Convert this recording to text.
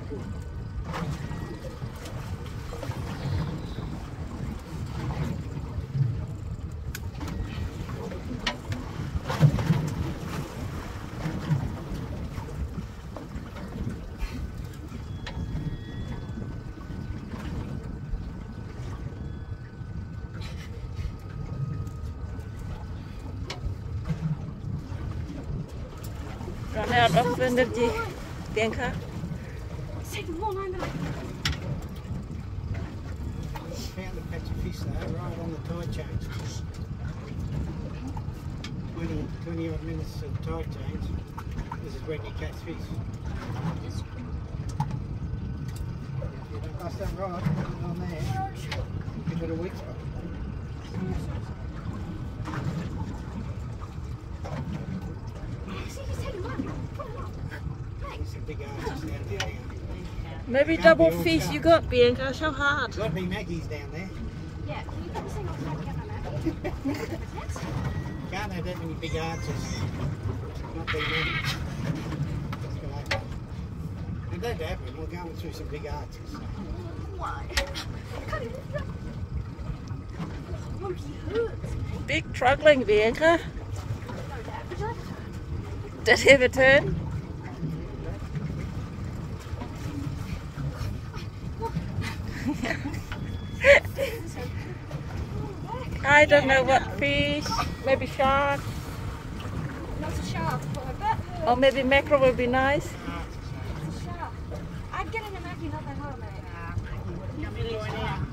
Run out of energy, Bianca. It's taking more time than I Found a patch of fish there, right on the tide change. 20 odd minutes of tide change. This is when you catch fish. If you don't bust that right, put it on there. Give it a week spot. Some big arches down there. Maybe double fish you got, Bianca. So hard. Got me Maggie's down there. Yeah, can you put this thing on top again, Can't have that many big arches. Not big Maggie's. And that happened, we're going through some big arches. Why? Big struggling, Bianca. Did he have a turn? I don't know what fish. Maybe shark. Not a shark, but I bet. Or maybe mackerel would be nice. It's a shark. I'd get in a Maggie, not that hard, mate.